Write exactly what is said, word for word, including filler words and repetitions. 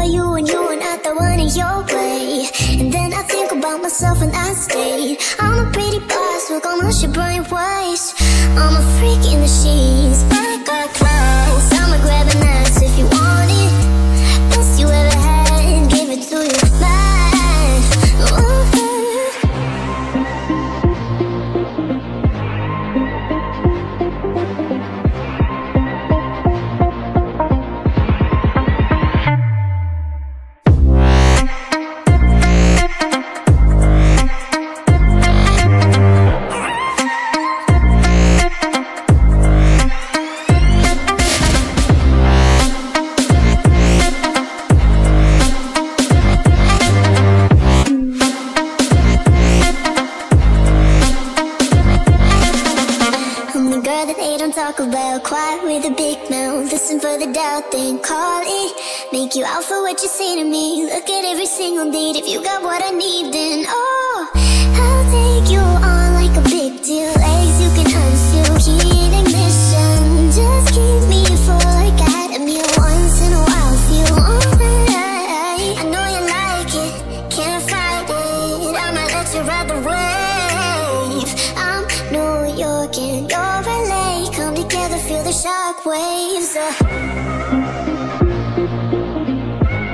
about you and you were not the one in your way. And then I think about myself and I stayed. I'm a pretty boss, look on your brain waste. I'm a freak in the sheets, but I got class. I'ma grab an ass if you want it. Best you ever had, give it to you back. Ooh. Talk about quiet with a big mouth. Listen for the doubt, then call it. Make you out for what you say to me. Look at every single date. If you got what I need, then oh, I'll take you on like a big deal. Legs you can unseal, key ignition. Just keep me full like I had a meal once in a while. Feel alright. I know you like it, can't fight it. I'ma let you ride the wave. I'm New York and you're L A. Come together, feel the shock waves. uh.